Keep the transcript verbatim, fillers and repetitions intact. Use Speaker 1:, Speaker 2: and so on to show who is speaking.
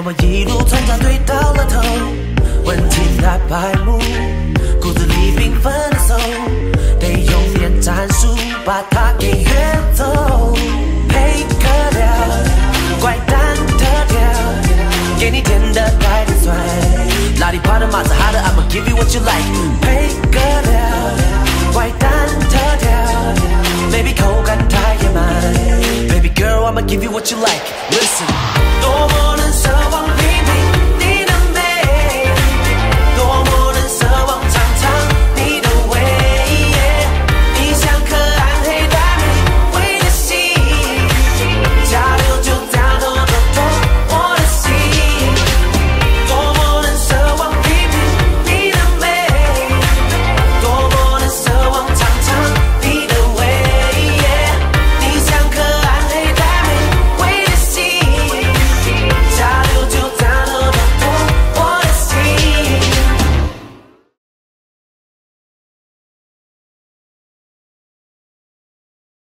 Speaker 1: 么一路船长对到了头，问题太白目，骨子里缤纷的手，得用点战术把它给约走。配个料，怪蛋特调，给你甜的带点酸，哪里怕的马子哈的 ，I'ma give you what you like。配个料，怪蛋特调 ，baby 口感太野蛮 ，baby girl I'ma give you what you like。